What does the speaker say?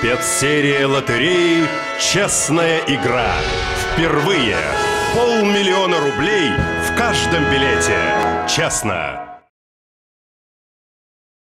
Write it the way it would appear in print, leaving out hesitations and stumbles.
Спецсерия лотереи «Честная игра». Впервые 500 000 рублей в каждом билете. Честно.